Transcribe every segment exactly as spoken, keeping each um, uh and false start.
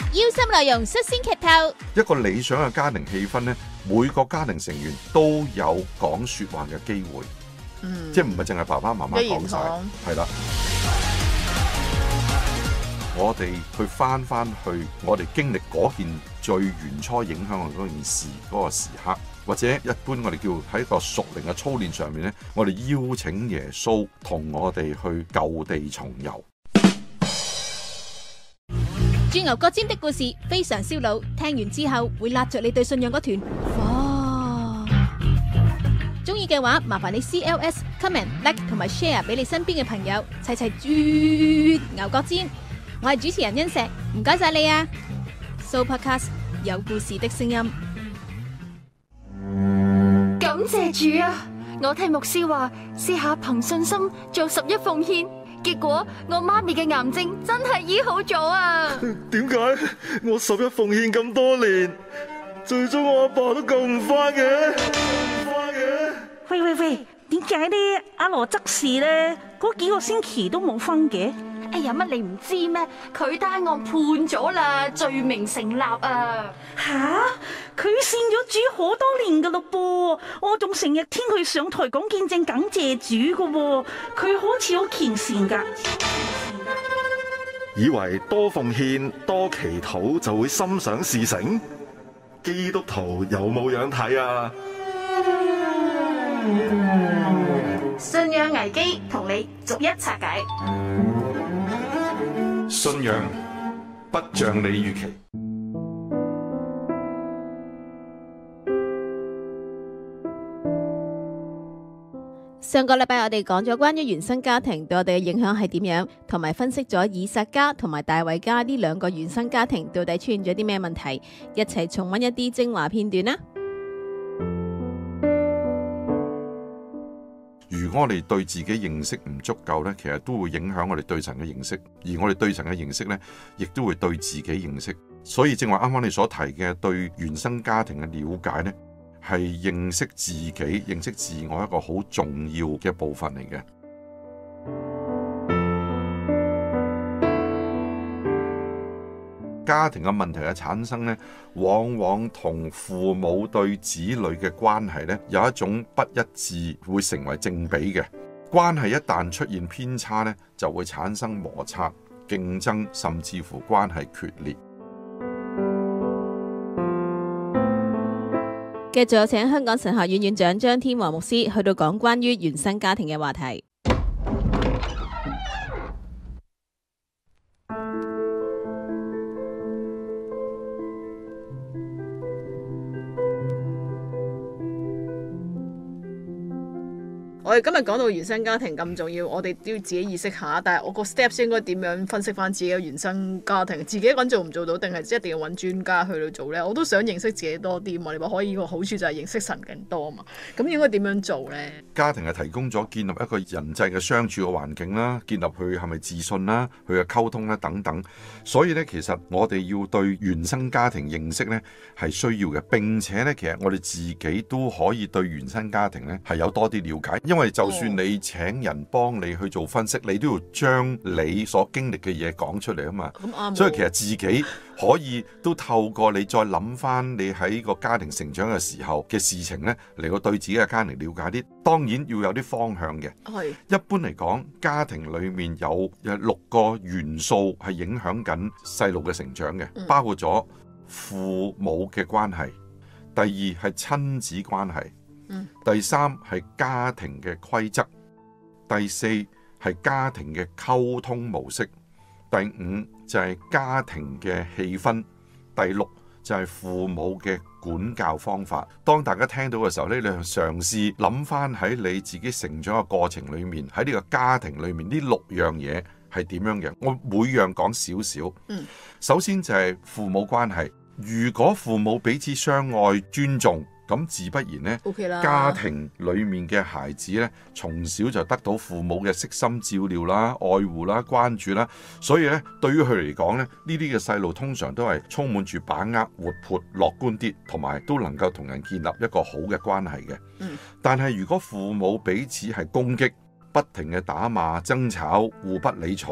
腰心內容率先劇透。 一個理想嘅家庭氣氛呢，每個家庭成員都有講說話嘅機會，嗯、即係唔係淨係爸爸媽媽講晒，係啦。我哋去翻翻去我哋經歷嗰件最原初影響我嗰件事嗰個時刻，或者一般我哋叫喺個屬靈嘅操練上面呢，我哋邀請耶穌同我哋去舊地重遊。 鑽牛角尖的故事非常燒腦，聽完之後會拉着你對信仰嗰團火。中意嘅話，麻煩你 C L S comment like 同埋 share 俾你身邊嘅朋友，齊齊鑽牛角尖。我係主持人欣石，唔該晒你啊 ！Sooopodcast 有故事的聲音。 感謝主啊！我聽牧師話，試下憑信心做十一奉獻，結果我媽咪嘅癌症真係醫好咗啊！ 點解我十一奉獻咁多年，最終我阿爸都救唔翻嘅？救唔翻嘅？ 喂喂喂，點解呢？阿羅執事呢？嗰幾個星期都冇分嘅？ 哎呀，乜你唔知咩？佢單案判咗啦，罪名成立啊！ 吓，佢信咗主好多年噶咯噃，我仲成日聽佢上台講見證感謝主噶，佢好似好虔善噶。 以為多奉獻多祈禱就會心想事成？基督徒有冇樣睇啊？ 信仰危機同你逐一拆解。 信仰不像你預期。 上個禮拜我哋講咗關於原生家庭對我哋嘅影響係點樣，同埋分析咗以撒家同埋大衛家呢兩個原生家庭到底出現咗啲咩問題，一齊重溫一啲精華片段啦。 如果我哋對自己認識唔足夠呢，其實都會影響我哋對神嘅認識，而我哋對神嘅認識呢，亦都會對自己認識。所以正話啱啱你所提嘅對原生家庭嘅了解呢，係認識自己、認識自我一個好重要嘅部分嚟嘅。家庭嘅問題嘅產生呢，往往同父母對子女嘅關係呢，有一種不一致，會成為正比嘅關係。一旦出現偏差呢，就會產生摩擦、競爭，甚至乎關係決裂。 繼續有請香港神學院院長張天和牧師去到講關於原生家庭嘅話題。 我哋今日講到原生家庭咁重要，我哋都要自己意識下。但係我個 steps 應該點樣分析翻自己嘅原生家庭？自己一個人做唔做到，定係一定要揾專家去到做呢？我都想認識自己多啲嘛。你話可以個好處就係認識神更多嘛。咁應該點樣做呢？ 家庭係提供咗建立一個人際嘅相處嘅環境啦，建立佢係咪自信啦，佢嘅溝通啦等等。所以呢，其實我哋要對原生家庭認識呢係需要嘅。並且呢，其實我哋自己都可以對原生家庭呢係有多啲了解，因為就算你請人幫你去做分析，你都要將你所經歷嘅嘢講出嚟啊嘛。咁所以其實自己可以都透過你再諗翻你喺個家庭成長嘅時候嘅事情呢，嚟到對自己嘅家庭了解啲。當然要有啲方向嘅。係一般嚟講，家庭裡面有六個元素係影響緊細路嘅成長嘅，包括咗父母嘅關係，第二係親子關係。第三係家庭嘅規則，第四係家庭嘅溝通模式，第五就係家庭嘅氣氛，第六就係父母嘅管教方法。當大家聽到嘅時候呢，你嘗試諗翻喺你自己成長嘅過程裏面，喺呢個家庭裏面呢六樣嘢係點樣嘅？我每樣講少少。嗯，首先就係父母關係，如果父母彼此相愛尊重，咁自不然呢， okay 啦，家庭裏面嘅孩子呢，從小就得到父母嘅悉心照料啦、愛護啦、關注啦，所以呢，對於佢嚟講呢，呢啲嘅細路通常都係充滿住把握、活潑、樂觀啲，同埋都能夠同人建立一個好嘅關係嘅。嗯，但係如果父母彼此係攻擊，不停嘅打罵、爭吵、互不理睬，即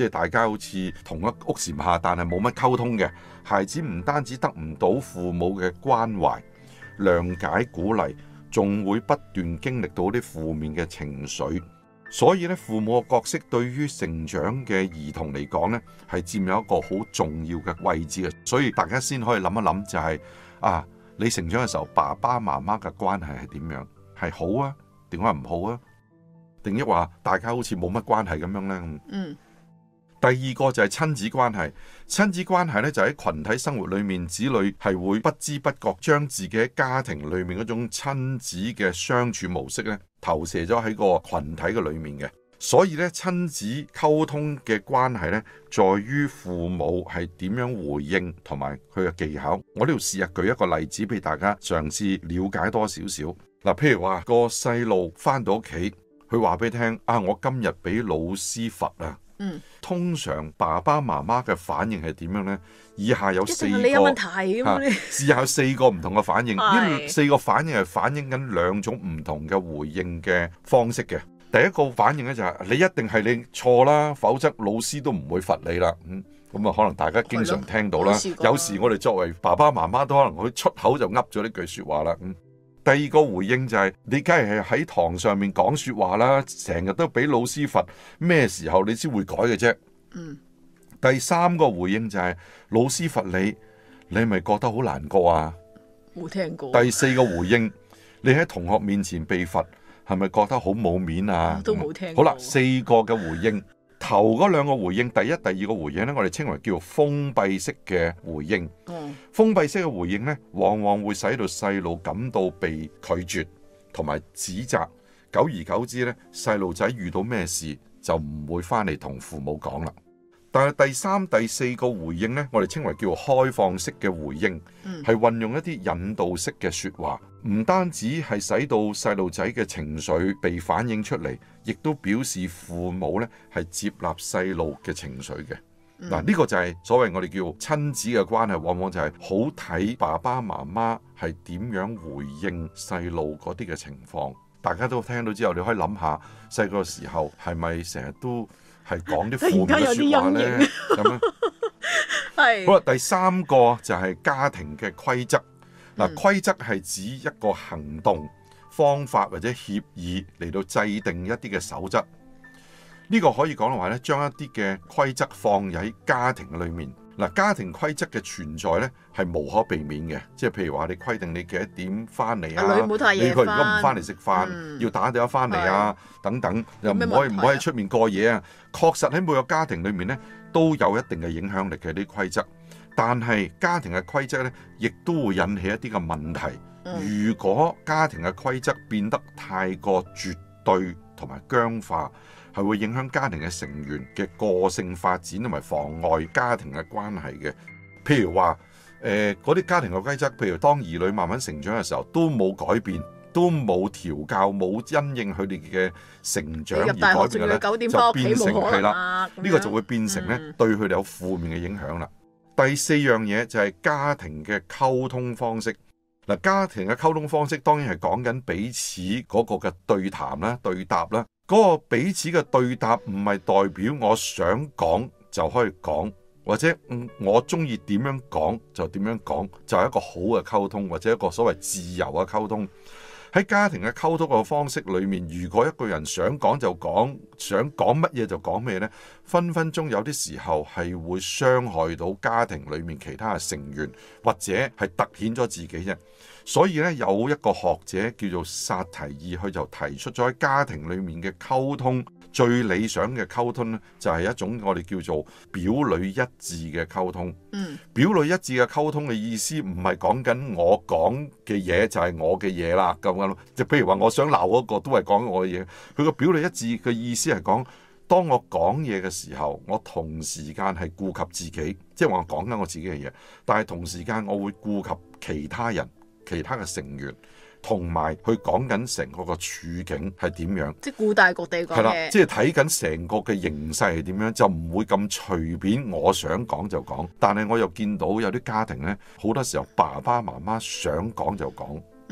即係大家好似同一屋檐下，但係冇乜溝通嘅孩子，唔單止得唔到父母嘅關懷、諒解、鼓勵，仲會不斷經歷到啲負面嘅情緒。所以咧，父母嘅角色對於成長嘅兒童嚟講咧，係佔有一個好重要嘅位置嘅。所以大家先可以諗一諗，就係啊，你成長嘅時候，爸爸媽媽嘅關係係點樣？係好啊，定係唔好啊？定抑話大家好似冇乜關係咁樣呢？ 嗯。 第二個就係親子關係，親子關係咧就喺群體生活裏面，子女係會不知不覺將自己喺家庭裏面嗰種親子嘅相處模式咧，投射咗喺個群體嘅裏面嘅。所以咧，親子溝通嘅關係咧，在於父母係點樣回應同埋佢嘅技巧。我呢度試下舉一個例子俾大家嘗試了解多少少。嗱，譬如話個細路翻到屋企，佢話俾你聽啊，我今日俾老師罰啊。嗯，通常爸爸媽媽嘅反應係點樣呢？以下有四個， 你有問題咁， 以下有四個唔同嘅反應。呢四個反應係反映緊兩種唔同嘅回應嘅方式嘅。第一個反應咧就係你一定係你錯啦，否則老師都唔會罰你啦。嗯，咁啊可能大家經常聽到啦。有時我哋作為爸爸媽媽都可能佢出口就噏咗呢句說話啦。嗯。第二個回應就係、是、你梗係喺堂上面講說話啦，成日都俾老師罰，咩時候你先會改嘅啫？嗯。第三個回應就係、是、老師罰你，你係咪覺得好難過啊？ 冇聽過。 第四個回應，你喺同學面前被罰，係咪覺得好冇面啊？ 都冇聽過。 好啦，四個嘅回應。頭嗰兩個回應，第一、第二個回應呢，我哋稱為叫封閉式嘅回應。嗯、封閉式嘅回應呢，往往會使到細路感到被拒絕同埋指責。久而久之呢，細路仔遇到咩事就唔會翻嚟同父母講啦。但係第三、第四個回應呢，我哋稱為叫開放式嘅回應，係運用一啲引導式嘅說話，唔單止係使到細路仔嘅情緒被反映出嚟，亦都表示父母呢係接納細路嘅情緒嘅。嗱，呢個就係所謂我哋叫親子嘅關係，往往就係好睇爸爸媽媽係點樣回應細路嗰啲嘅情況。大家都聽到之後，你可以諗下細個時候係咪成日都係講啲負面嘅說話呢？咁樣係。好啦，第三個就係家庭嘅規則。嗱，規則係指一個行動方法或者協議嚟到制定一啲嘅守則。呢個可以講嘅話咧，將一啲嘅規則放喺家庭裏面。嗱，家庭規則嘅存在咧係無可避免嘅，即係譬如話你規定你幾多點翻嚟啊，你佢如果唔翻嚟食飯，嗯、要打電話翻嚟啊，等等，又唔可以唔可以出面過夜啊。確實喺每個家庭裏面咧都有一定嘅影響力嘅啲規則，但係家庭嘅規則咧亦都會引起一啲嘅問題。如果家庭嘅規則變得太過絕對同埋僵化，係會影響家庭嘅成員嘅個性發展，同埋妨礙家庭嘅關係嘅。譬如話，誒嗰啲家庭嘅規則，譬如當兒女慢慢成長嘅時候，都冇改變，都冇調教，冇因應佢哋嘅成長而改變嘅咧，就變成係啦。呢個就會變成咧、嗯、對佢哋有負面嘅影響啦。第四樣嘢就係家庭嘅溝通方式。嗱，家庭嘅溝通方式當然係講緊彼此嗰個嘅對談啦、對答啦。嗰個彼此嘅對答唔係代表我想講就可以講，或者嗯我中意點樣講就點樣講，就係一個好嘅溝通，或者一個所謂自由嘅溝通。喺家庭嘅溝通嘅方式裏面，如果一個人想講就講，想講乜嘢就講咩呢？分分鐘有啲時候係會傷害到家庭裏面其他嘅成員，或者係突顯咗自己啫。所以咧，有一個學者叫做薩提爾，佢就提出咗喺家庭裏面嘅溝通最理想嘅溝通咧，就係一種我哋叫做表裏一致嘅溝通。嗯，表裏一致嘅溝通嘅意思唔係講緊我講嘅嘢就係我嘅嘢啦，咁樣咯。就譬如話，我想鬧嗰個都係講我嘅嘢。佢個表裏一致嘅意思係講，當我講嘢嘅時候，我同時間係顧及自己，即係話我講緊我自己嘅嘢，但係同時間我會顧及其他人。其他嘅成員同埋去講緊成個個處境係點樣，即係顧大局地講嘅，係啦， 即係睇緊成個嘅形勢係點樣，就唔會咁隨便我想講就講。但係我又見到有啲家庭呢，好多時候爸爸媽媽想講就講。嗯，譬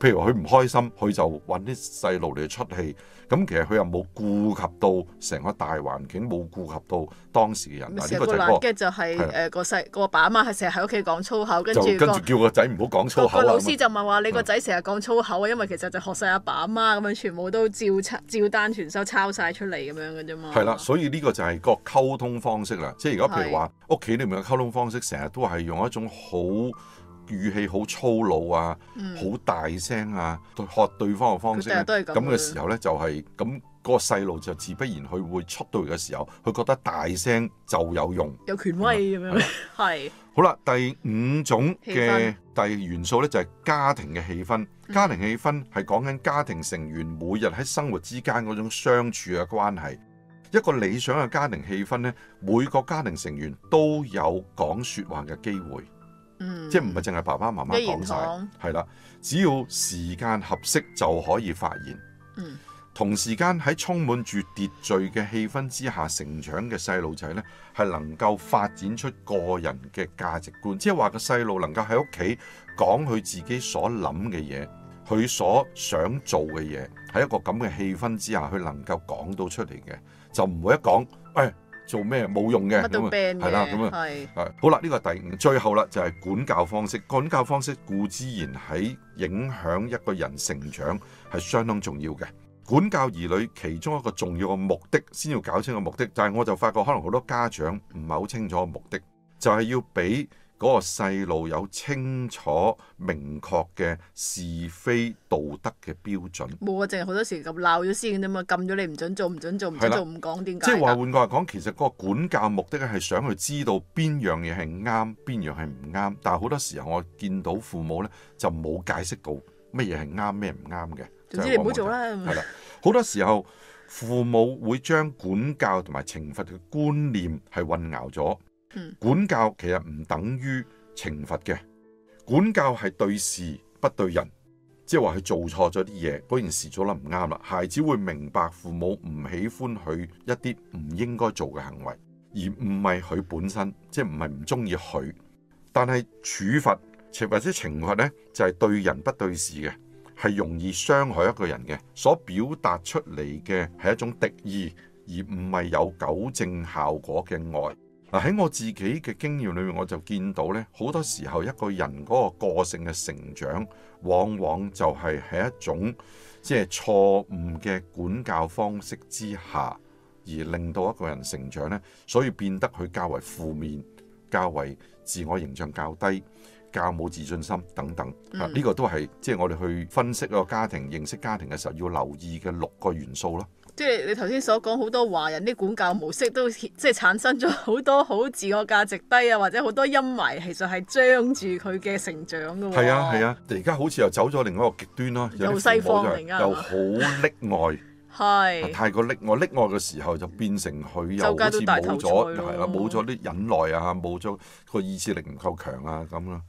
譬如佢唔開心，佢就揾啲細路嚟出氣。咁其實佢又冇顧及到成個大環境，冇顧及到當時嘅人。嗱，呢個就係個爛就係誒個細個爸阿媽係成日喺屋企講粗口，跟住跟住叫個仔唔好講粗口啊。 個老師就問話你個仔成日講粗口啊，因為其實就學晒阿爸阿媽咁樣，全部都照照單全收抄晒出嚟咁樣嘅啫嘛。 係啦，所以呢個就係個溝通方式啦。即係如果譬如話屋企裏面嘅溝通方式，成日都係用一種好語氣好粗魯啊，好、嗯、大聲啊，對喝對方嘅方式咧，咁嘅時候咧就係咁嗰個細路就自不然佢會出到嚟嘅時候，佢覺得大聲就有用， 有權威咁樣。係好啦，第五種嘅第二元素咧就係家庭嘅氣氛。家庭氣氛係講緊家庭成員每日喺生活之間嗰種相處嘅關係。一個理想嘅家庭氣氛咧，每個家庭成員都有講說話嘅機會。嗯、即係唔係淨係爸爸媽媽講晒，係啦，只要時間合適就可以發言。嗯、同時間喺充滿住秩序嘅氣氛之下成長嘅細路仔呢，係能夠發展出個人嘅價值觀，即係話個細路能夠喺屋企講佢自己所諗嘅嘢，佢所想做嘅嘢，喺一個咁嘅氣氛之下，佢能夠講到出嚟嘅，就唔會一講，哎做咩冇用嘅，咁啊係啦，咁啊係好啦，呢個第五，最後啦就係管教方式。管教方式固之然喺影響一個人成長係相當重要嘅。管教兒女其中一個重要嘅目的，先要搞清個目的，但係我就發覺可能好多家長唔係好清楚個目的，就係要俾嗰個細路有清楚明確嘅是非道德嘅標準。冇啊，淨係好多時咁鬧咗先嘅啫嘛，禁咗你唔準做，唔準做，唔準做，唔講點解。即係話換句話講，其實個管教目的咧係想去知道邊樣嘢係啱，邊樣係唔啱。但係好多時候我見到父母咧就冇解釋到乜嘢係啱，咩唔啱嘅。總之你唔好做啦。係啦，好多時候父母會將管教同埋懲罰嘅觀念係混淆咗。管教其實唔等於懲罰嘅，管教係對事不對人，即係話佢做錯咗啲嘢，嗰件事做得唔啱啦，孩子會明白父母唔喜歡佢一啲唔應該做嘅行為，而唔係佢本身，即係唔係唔中意佢。但係處罰或者懲罰呢，就係對人不對事嘅，係容易傷害一個人嘅，所表達出嚟嘅係一種敵意，而唔係有糾正效果嘅愛。喺我自己嘅經驗裏面，我就見到咧，好多時候一個人嗰個個性嘅成長，往往就係喺一種即係錯誤嘅管教方式之下，而令到一個人成長咧，所以變得佢較為負面，較為自我形象較低，較冇自信心等等。啊、嗯，呢、呢個都係即係我哋去分析個家庭、認識家庭嘅時候要留意嘅六個元素咯。即係你頭先所講，好多華人啲管教模式都即係產生咗好多好自我價值低啊，或者好多陰霾，其實係張住佢嘅成長㗎喎。係啊係啊，而家好似又走咗另一個極端咯，有啲父母就又好溺愛，係太過溺愛，溺愛嘅時候就變成佢又好似冇咗，係啦，冇咗啲忍耐啊，冇咗個意志力唔夠強啊咁咯。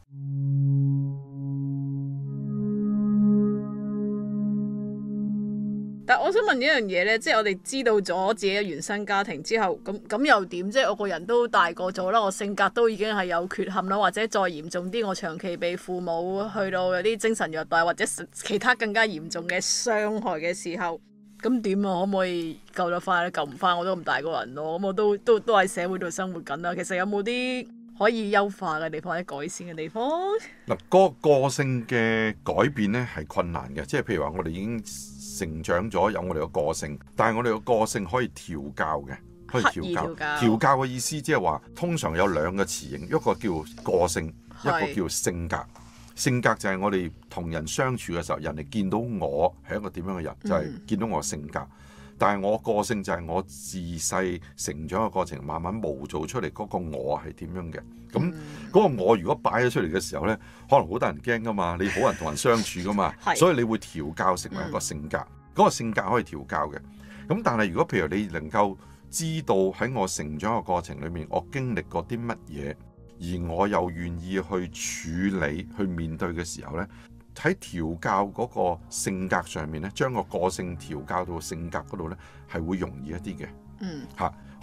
但我想問一樣嘢咧，即係我哋知道咗自己嘅原生家庭之後，咁咁又點？即係我個人都大個咗啦，我性格都已經係有缺陷啦，或者再嚴重啲，我長期被父母去到有啲精神虐待或者其他更加嚴重嘅傷害嘅時候，咁點啊？可唔可以救得翻咧？救唔翻我都咁大個人咯，咁我都都都喺社會度生活緊啦。其實有冇啲可以優化嘅地方或者改善嘅地方？嗱，嗰個個性嘅改變咧係困難嘅，即係譬如話我哋已經成長咗有我哋個個性，但係我哋個個性可以調教嘅，可以調教。調教嘅意思即係話，通常有兩個詞形，一個叫個性，一個叫性格。性格就係我哋同人相處嘅時候，人哋見到我係一個點樣嘅人，就係、是、見到我性格。嗯、但係我個性就係我自細成長嘅過程，慢慢模造出嚟嗰個我係點樣嘅。咁嗰、嗯、個我如果擺咗出嚟嘅時候呢，可能好多人驚噶嘛，你好難同人相處噶嘛，所以你會調教成為一個性格。嗰、嗯、個性格可以調教嘅。咁但係如果譬如你能夠知道喺我成長嘅過程裏面，我經歷過啲乜嘢，而我又願意去處理、去面對嘅時候呢，喺調教嗰個性格上面呢，將個個性調教到性格嗰度呢，係會容易一啲嘅。嗯，嚇。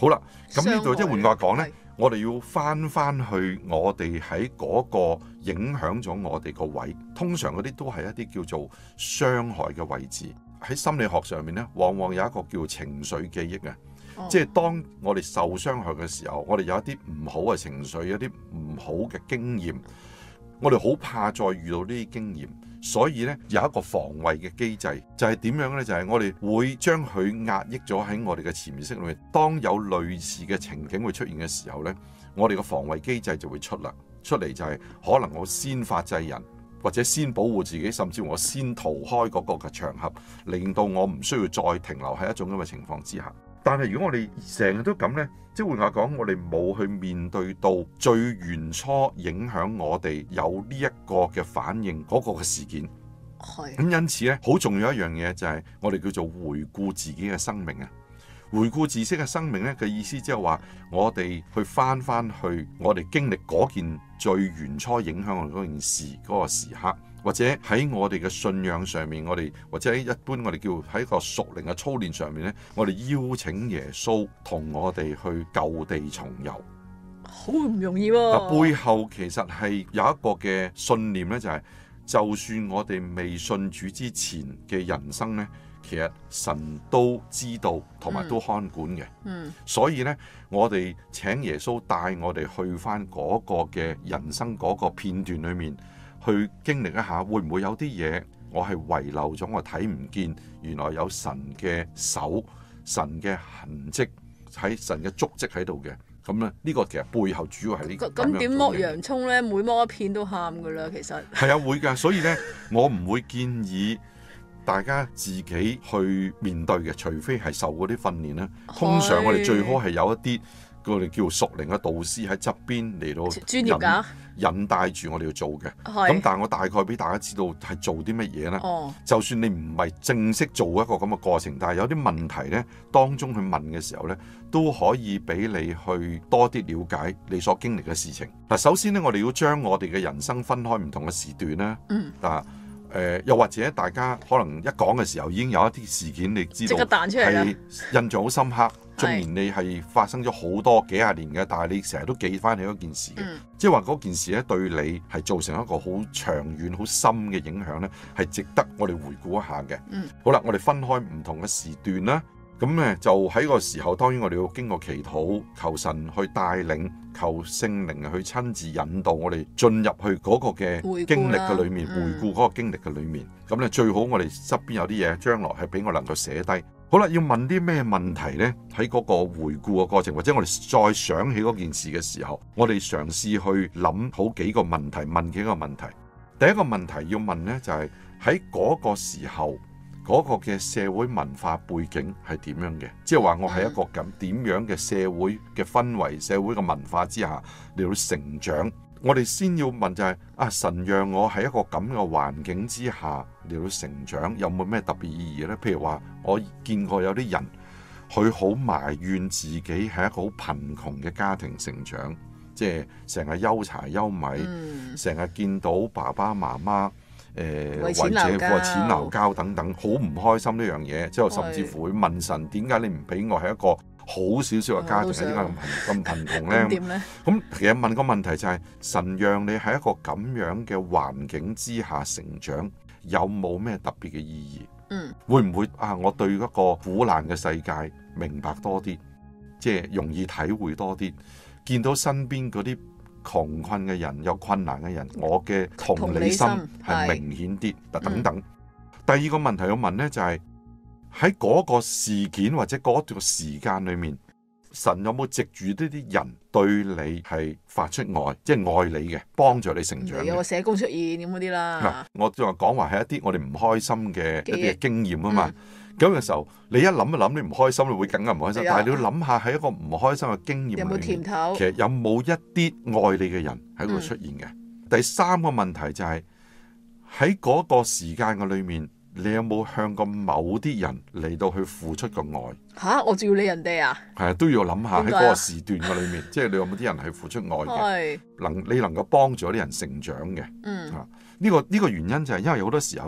好啦，咁呢度即係換句話講呢， 係我哋要翻翻去我哋喺嗰個影響咗我哋個位，通常嗰啲都係一啲叫做傷害嘅位置。喺心理學上面呢，往往有一個叫情緒記憶啊。 哦即係當我哋受傷害嘅時候，我哋有一啲唔好嘅情緒，有啲唔好嘅經驗，我哋好怕再遇到呢啲經驗，所以呢，有一個防衛嘅機制，就係點樣呢？就係我哋會將佢壓抑咗喺我哋嘅潛意識裏面。當有類似嘅情景會出現嘅時候呢，我哋嘅防衛機制就會出啦，出嚟就係可能我先發制人，或者先保護自己，甚至我先逃開嗰個嘅場合，令到我唔需要再停留喺一種咁嘅情況之下。但係如果我哋成日都咁呢，即係換話講，我哋冇去面對到最原初影響我哋有呢一個嘅反應嗰個嘅事件。 係咁因此呢，好重要一樣嘢就係我哋叫做回顧自己嘅生命啊。回顧自己嘅生命呢嘅意思，即係話我哋去翻翻去我哋經歷嗰件最原初影響我哋嗰件事嗰個時刻。或者喺我哋嘅信仰上面，我哋或者喺一般我哋叫喺個屬靈嘅操練上面呢，我哋邀請耶穌同我哋去舊地重遊， 好唔容易喎。 嗱，背後其實係有一個嘅信念呢，就係、是、就算我哋未信主之前嘅人生呢，其實神都知道同埋都看管嘅。 嗯， 所以呢，我哋請耶穌帶我哋去返嗰個嘅人生嗰個片段裏面。去經歷一下，會唔會有啲嘢我係遺漏咗，我睇唔見，原來有神嘅手、神嘅痕跡喺神嘅足跡喺度嘅。咁咧，呢個其實背後主要係呢個。 咁點剝洋葱呢？每剝一片都喊噶啦，其實。係啊，會㗎。所以呢，我唔會建議大家自己去面對嘅，除非係受嗰啲訓練啦。通常我哋最好係有一啲。我哋叫屬靈嘅導師喺側邊嚟到專業㗎， 引帶住我哋要做嘅。咁但係我大概俾大家知道係做啲乜嘢咧。 哦， 就算你唔係正式做一個咁嘅過程，但係有啲問題咧，當中去問嘅時候咧，都可以俾你去多啲了解你所經歷嘅事情。嗱，首先咧，我哋要將我哋嘅人生分開唔同嘅時段啦。 嗯。 嗱。誒、呃，又或者大家可能一講嘅時候已經有一啲事件，你知道係印象好深刻。縱然你係發生咗好多幾廿年嘅，但係你成日都記翻起嗰件事嘅，嗯、即係話嗰件事咧對你係造成一個好長遠、好深嘅影響咧，係值得我哋回顧一下嘅。 嗯、 好啦，我哋分開唔同嘅時段啦。咁咧就喺個時候，當然我哋要經過祈禱，求神去帶領，求聖靈去親自引導我哋進入去嗰個嘅經歷嘅裏面，回顧嗰個經歷嘅裏面。咁咧、嗯、最好我哋側邊有啲嘢，將來係俾我能夠寫低。好啦，要問啲咩問題呢？喺嗰個回顧嘅過程，或者我哋再想起嗰件事嘅時候，我哋嘗試去諗好幾個問題，問幾個問題。第一個問題要問呢，就係喺嗰個時候。嗰個嘅社會文化背景係點樣嘅？即係話我係一個咁點樣嘅社會嘅氛圍、社會嘅文化之下嚟到成長。我哋先要問就係、是、啊，神讓我喺一個咁嘅環境之下嚟到成長，有冇咩特別意義呢？譬如話，我見過有啲人佢好埋怨自己係一個好貧窮嘅家庭成長，即係成日憂柴憂米，成日、嗯、見到爸爸媽媽。誒或者個錢鬧交等等，好唔開心呢樣嘢，之後甚至乎會問神點解你唔俾我係一個好少少嘅家庭，點解咁貧咁貧窮咧？ 點咧？ 咁其實問個問題就係、是、神讓你喺一個咁樣嘅環境之下成長，有冇咩特別嘅意義？嗯，會唔會啊？我對一個苦難嘅世界明白多啲，即係容易體會多啲，見到身邊嗰啲窮困嘅人，有困難嘅人，我嘅同理心係明顯啲，等等。嗯、第二個問題要問呢，就係喺嗰個事件或者嗰段時間裏面，神有冇藉住呢啲人對你係發出愛，即係愛你嘅，幫助你成長嘅？ 有個社工出現咁嗰啲啦。 我就話講話係一啲我哋唔開心嘅一啲經驗啊嘛。咁嘅、嗯、時候，你一諗一諗，你唔開心，你會更加唔開心。的但係你要諗下，喺一個唔開心嘅經驗裏面，有冇甜頭？其實有冇一啲愛你嘅人喺度出現嘅？嗯、第三個問題就係喺嗰個時間嘅裏面，你有冇向過某啲人嚟到去付出個愛？ 吓，我照要理人哋啊？ 係啊，都要諗下喺嗰個時段嘅裏面，即係你有冇啲人係付出愛嘅？能你能夠幫助啲人成長嘅？嗯。啊呢、這個呢、這個原因就係因為好多時候呢，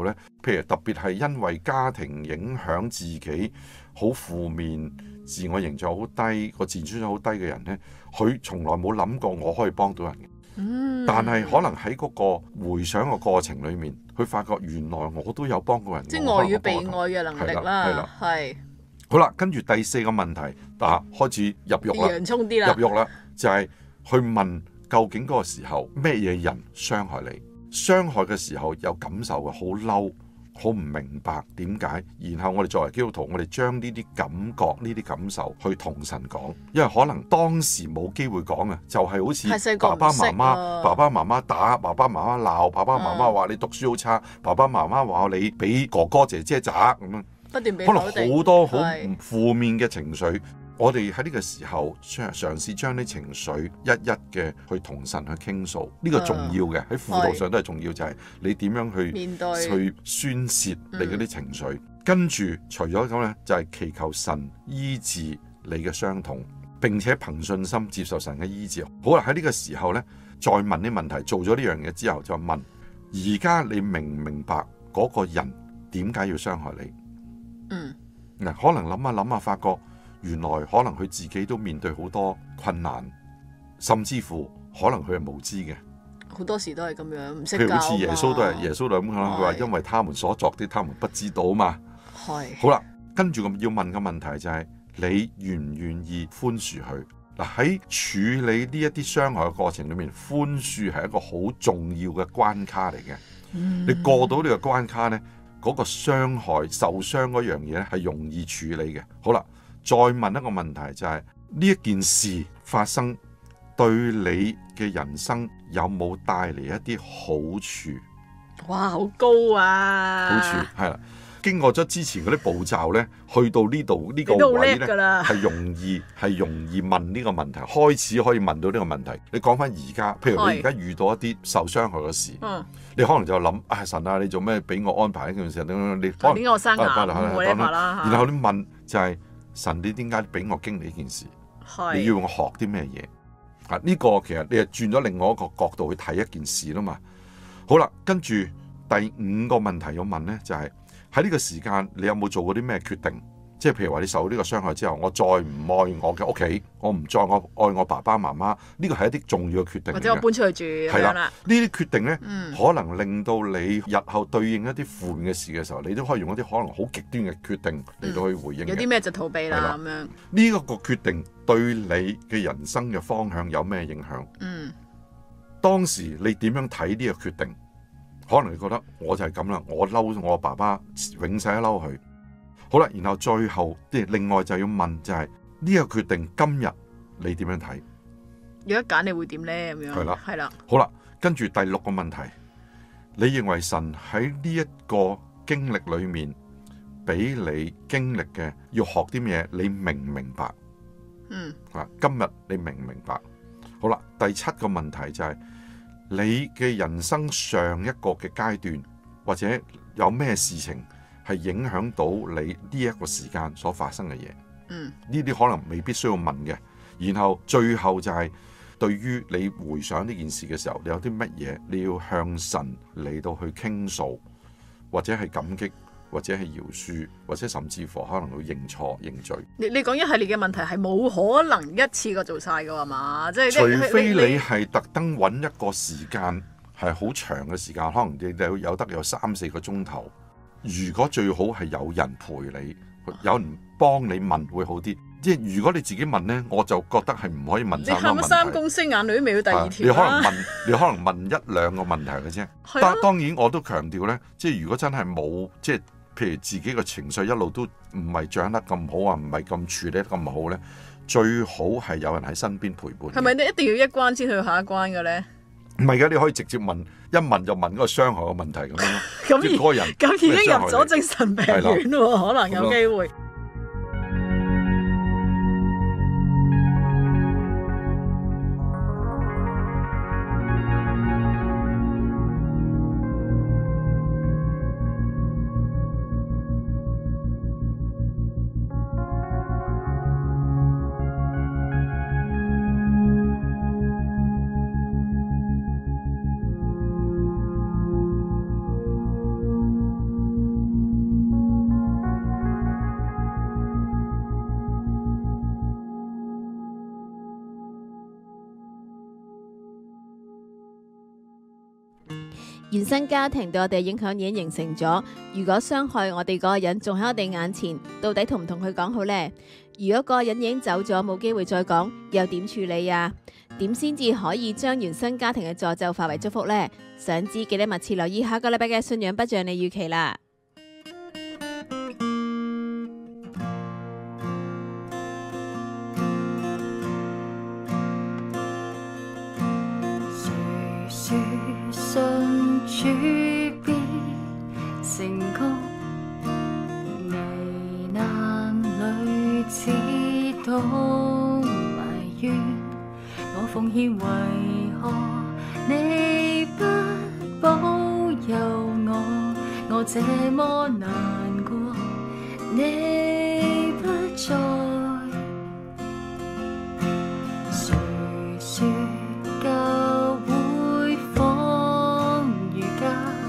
譬如特別係因為家庭影響自己好負面、自我形象好低、個自尊心好低嘅人呢，佢從來冇諗過我可以幫到人嘅。 嗯， 但係可能喺嗰個回想嘅過程裏面，佢發覺原來我都有幫過人， 即係愛與被愛嘅能力啦，係。 好啦，跟住第四個問題，嗱開始入肉啦， 洋葱啲啦， 入肉啦，就係、是、去問究竟嗰個時候咩嘢人傷害你？傷害嘅時候有感受嘅，好嬲，好唔明白點解？然後我哋作為基督徒，我哋將呢啲感覺、呢啲感受去同神講，因為可能當時冇機會講啊，就係、是、好似爸爸媽媽、爸爸媽媽打、爸爸媽媽鬧、爸爸媽媽話你讀書好差、嗯、爸爸媽媽話你俾哥哥姐姐渣咁樣， 不斷俾可能好多好負面嘅情緒。我哋喺呢個時候嘗試將啲情緒一一嘅去同神去傾訴，呢、這個重要嘅喺輔導上都係重要，就係、是、你點樣去面對去宣泄你嗰啲情緒。嗯、跟住除咗咁呢，就係、是、祈求神醫治你嘅傷痛，並且憑信心接受神嘅醫治。好啦，喺呢個時候呢，再問啲問題。做咗呢樣嘢之後，就問：而家你明唔明白嗰個人點解要傷害你？嗯，嗱，可能諗下諗下，發覺。原來可能佢自己都面對好多困難，甚至乎可能佢係無知嘅。 好多時都係咁樣，唔識教。 譬如好似耶穌都係耶穌都咁講，佢話因為他們所作的，他們不知道嘛。係。好啦，跟住咁要問嘅問題就係、是、你願唔願意寬恕佢？嗱，喺處理呢一啲傷害嘅過程裏面，寬恕係一個好重要嘅關卡嚟嘅。嗯、你過到呢個關卡呢，嗰、那個傷害受傷嗰樣嘢咧係容易處理嘅。好啦。再問一個問題就係、是、呢一件事發生對你嘅人生有冇帶嚟一啲好處？ 哇，好高啊！ 好處係啦，經過咗之前嗰啲步驟呢，去到呢度呢個位呢，係容易係容易問呢個問題，開始可以問到呢個問題。你講翻而家，譬如你而家遇到一啲受傷害嘅事，嗯、你可能就諗啊，神啊，你做咩俾我安排呢件事？你可能點解我生癌？ 然後你問就係、是。神，你點解俾我經歷呢件事？你要我學啲咩嘢？啊，呢個其實你係轉咗另外一個角度去睇一件事啦嘛。好啦，跟住第五個問題要問呢，就係喺呢個時間你有冇做過啲咩決定？即係譬如話你受呢個傷害之後，我再唔愛我嘅屋企，我唔再我愛我爸爸媽媽，呢個係一啲重要嘅決定。 或者我搬出去住，係啦，呢啲決定呢，嗯、可能令到你日後對應一啲負面嘅事嘅時候，你都可以用一啲可能好極端嘅決定嚟到去回應、嗯。有啲咩就逃避啦咁樣。呢一個決定對你嘅人生嘅方向有咩影響？嗯，當時你點樣睇呢個決定？可能你覺得我就係咁啦，我嬲我爸爸，永世都嬲佢。好啦，然後最後啲另外就要問就係、是、呢、這個決定今日你點樣睇？ 如果揀你會點呢？咁樣係啦，係啦。 好啦，跟住第六個問題，你認為神喺呢一個經歷裏面俾你經歷嘅要學啲咩？你明唔明白？嗯，啊，今日你明唔明白？好啦，第七個問題就係、是、你嘅人生上一個嘅階段或者有咩事情？係影響到你呢一個時間所發生嘅嘢，嗯，呢啲可能未必需要問嘅。然後最後就係對於你回想呢件事嘅時候，你有啲乜嘢你要向神嚟到去傾訴，或者係感激，或者係饒恕，或者甚至乎可能會認錯認罪。 你你講一系列嘅問題係冇可能一次過做晒㗎嘛？即係除非你係特登揾一個時間係好長嘅時間，可能你有有得有三四個鐘頭。如果最好係有人陪你，有人幫你問會好啲。即係如果你自己問呢，我就覺得係唔可以問三個問題。你喊咗三公升眼淚都未到第二條。你可能問，你可能問一兩個問題嘅啫。但當然我都強調呢，即係如果真係冇，即係譬如自己嘅情緒一路都唔係掌得咁好啊，唔係咁處理得咁好呢，最好係有人喺身邊陪伴。係咪你一定要一關先去下一關嘅呢？ 唔係嘅，你可以直接問，一問就問嗰個傷害嘅問題咁樣咯。 咁而人咁已經入咗精神病院喎，可能有機會。 原生家庭對我哋影響已經形成咗。如果傷害我哋嗰個人仲喺我哋眼前，到底同唔同佢講好呢？如果嗰個人已經走咗，冇機會再講，又點處理啊？點先至可以將原生家庭嘅詛咒化為祝福呢？想知記得密切留意下個禮拜嘅信仰不像你預期啦。 信主必成功，危難裏只懂埋怨。我奉獻為何你不保佑我？我這麼難過，你不在。誰說教會仿如家，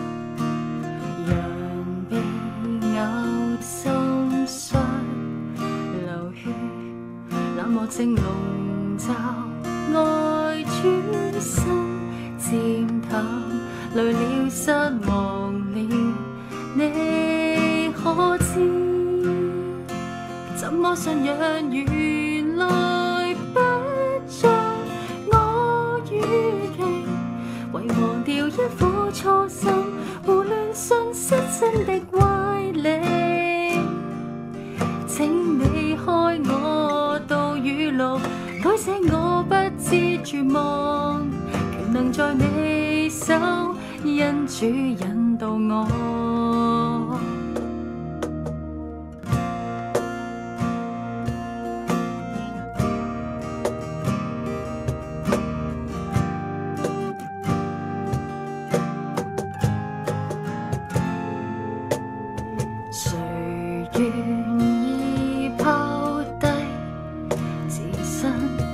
人被咬心傷流血，冷漠正籠罩愛轉身漸淡，累了失望了，你可知？怎麼信仰原來不像我預期，遺忘掉一顆初心，胡亂信失真的歪理。請你開我道與路，改寫我不知絕望，權能在你手，因主引導我。誰願意拋低自身，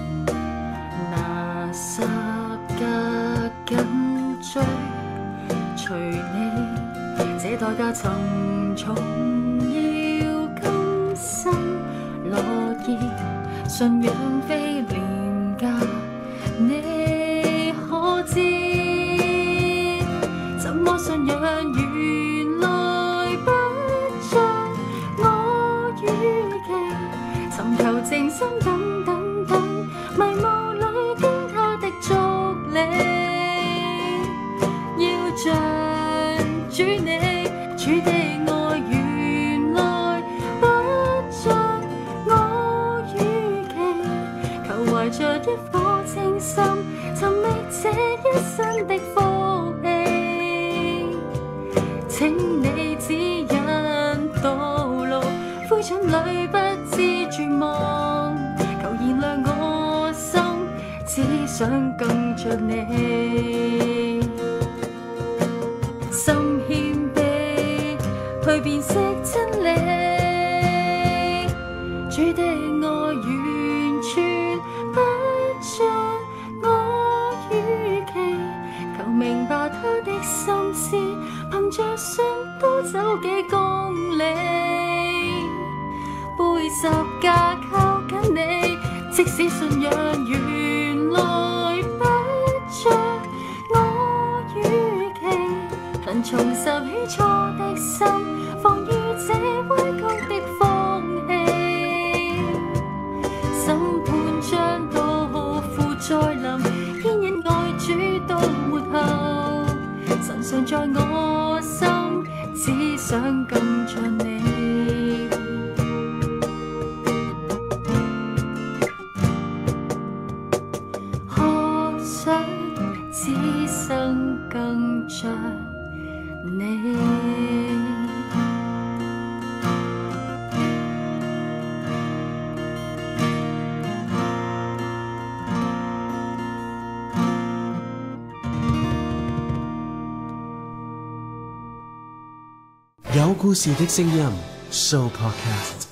拿十架緊追隨你？這代價沉重，要甘心樂意，信仰非廉價，你可知？怎麼信仰原來不像我預期，尋求靜心等等等，迷霧裏經他的足跡，要像主你，主的愛原來不像我預期，求懷着一顆清心，尋覓這一生的福氣，請你指引道路，灰燼裏不知絕望，求燃亮我心，只想更像你。心謙卑，去辨識真理，主的愛完全不像我預期，求明白他的心思，憑着信多走幾公里，背十架靠緊你，即使信仰原來不像我預期，能重拾起初的心，防禦這歪曲的風氣，審判將到負再臨，牽引愛主到末後，神常在我心，只想更像你。學想此生更像你。 有故事的聲音 Show Podcast。